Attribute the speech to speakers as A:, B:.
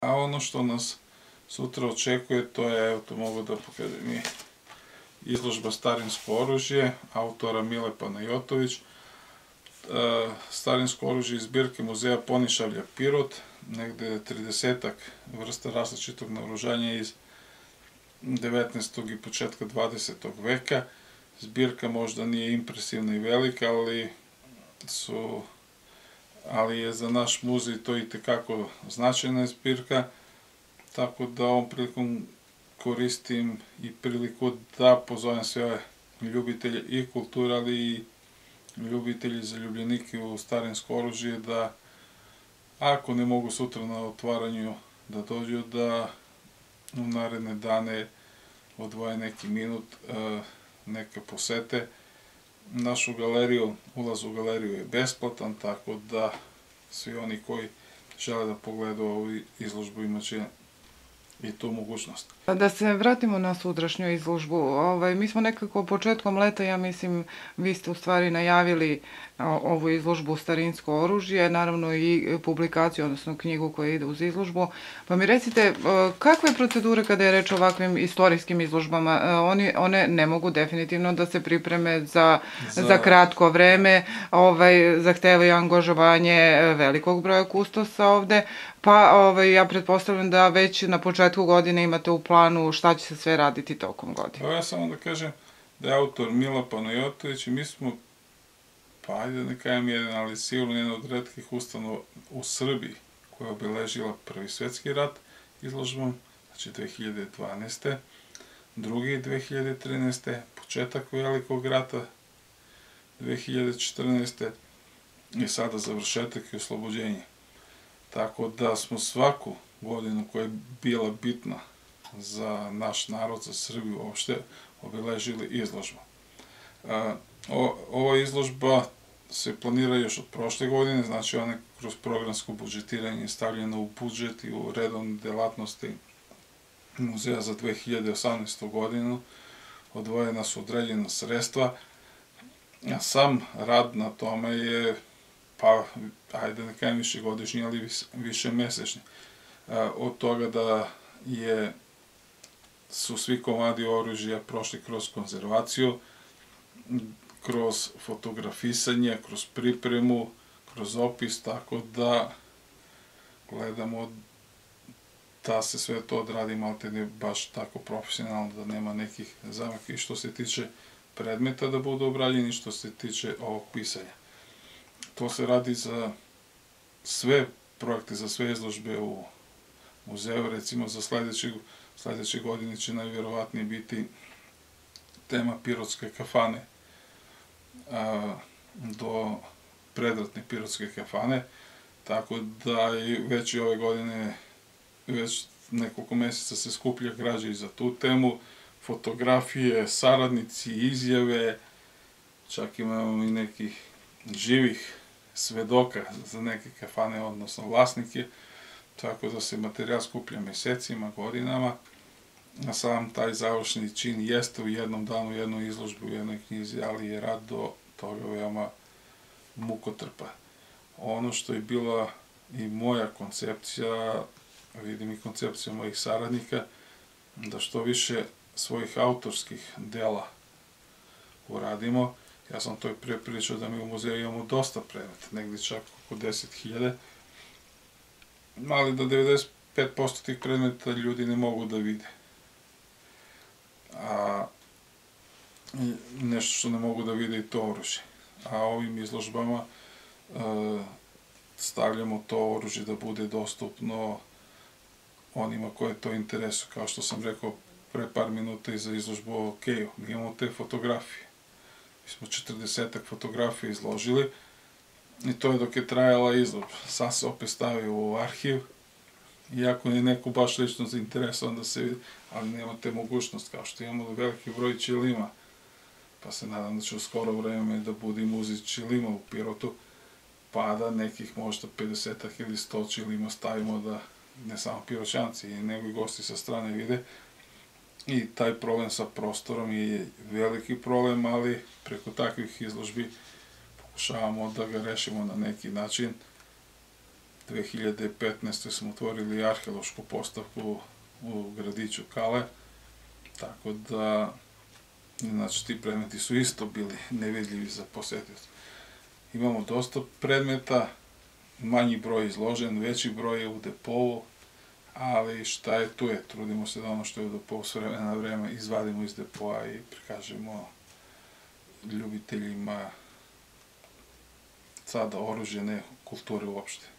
A: A ono što nas sutra očekuje, to je, evo to mogu da pokažem i izložba Starinsko oružje, autora Mile Panajotović. Starinsko oružje iz zbirke muzeja Ponišavlja Pirot, negde 30-ak vrsta različitog naoružanja iz 19. i početka 20. veka. Zbirka možda nije impresivna i velika, ali je za naš muzej to i tekako značajna zbirka, tako da ovom prilikom koristim i priliku da pozovem sve ljubitelje i kulture, ali i ljubitelji, zaljubljenike u starinsko oružje, da ako ne mogu sutra na otvaranju da dođu, da u naredne dane odvoje neki minut, neka posete našu galeriju. Ulaz u galeriju je besplatan, tako da svi oni koji žele da pogledaju ovu izložbu imaće i tu mogućnost.
B: Da se vratimo na sutrašnju izložbu. Mi smo nekako početkom leta, ja mislim, vi ste u stvari najavili ovu izložbu Starinsko oružje, naravno i publikaciju, odnosno knjigu koja ide uz izložbu. Pa mi recite, kakve procedure kada je reč o ovakvim istorijskim izložbama? One ne mogu definitivno da se pripreme za kratko vreme, zahtevaju angažovanje velikog broja kustosa ovde, pa ja pretpostavljam da već na početku godine imate u planu šta će se sve raditi tokom godine.
A: Ja samo da kažem da je autor Mila Panajotović i mi smo, pa ajde ne kajem jedan, ali sigurno jedna od retkih ustanova u Srbiji koja je obeležila Prvi svetski rat izložbom, znači 2012. Drugi 2013. Početak Velikog rata 2014. i sada završetak i oslobođenje. Tako da smo svaku godinu koja je bila bitna za naš narod, za Srbiju uopšte, obeležili izložbu. Ova izložba se planira još od prošle godine, znači ona je kroz programsko budžetiranje stavljena u budžet i u redovne delatnosti muzeja za 2018. godinu. Odvojena su određena sredstva. Sam rad na tome je, pa ajde ne kajem višegodišnji, ali više mesečni. Od toga da su svi komadi oružja prošli kroz konzervaciju, kroz fotografisanje, kroz pripremu, kroz opis, tako da gledamo da se sve to odradi maltene baš tako profesionalno, da nema nekih zamaka i što se tiče predmeta da budu obrađeni, što se tiče ovog pisanja. To se radi za sve projekte, za sve izložbe u muzeju. Recimo za sledeće godine će najvjerovatnije biti tema pirotske kafane, do predratne pirotske kafane, tako da i već i ove godine, već nekoliko meseca se skuplja građa i za tu temu, fotografije, saradnici, izjave, čak imamo i nekih živih svedoka za neke kafane, odnosno vlasnike, tako da se materijal skuplja mesecima, godinama, a sam taj završni čin jeste u jednom danu, u jednoj izložbi, u jednoj knjizi, ali je rad do toga veoma mukotrpan. Ono što je bila i moja koncepcija, vidim i koncepcija mojih saradnika, da što više svojih autorskih dela uradimo. Ja sam to i pre pričao da mi u muzeju imamo dosta predmeta, negdje čak oko 10.000, ali da 95% tih predmeta ljudi ne mogu da vide. A nešto što ne mogu da vide i to oružje. A ovim izložbama stavljamo to oružje da bude dostupno onima koje to interesuje. Kao što sam rekao pre par minuta i za izložbu o Keju, mi imamo te fotografije. Mi smo 40-ak fotografija izložili i to je dok je trajala izložba. Sad se opet stavi u arhiv, iako je neko baš lično zainteresovan da se vidi, ali nema te mogućnost, kao što imamo veliki broj ćilima, pa se nadam da će u skoro vreme da bude i muzej ćilima u Pirotu, pa da nekih možda 50-ak ili 100 ćilima stavimo da ne samo Piroćanci, nego i gosti sa strane vide. I taj problem sa prostorom je veliki problem, ali preko takvih izložbi pokušavamo da ga rešimo na neki način. 2015. smo otvorili arheološku postavku u gradiću Kale, tako da, znači, ti predmeti su isto bili nevidljivi za posjetioce. Imamo dosta predmeta, manji broj izložen, veći broj je u depovu, ali šta je tu je, trudimo se da ono što je u depovu s vremena na vreme izvadimo iz depoa i prikažemo ljubiteljima sada oružje, ne kulture uopšte.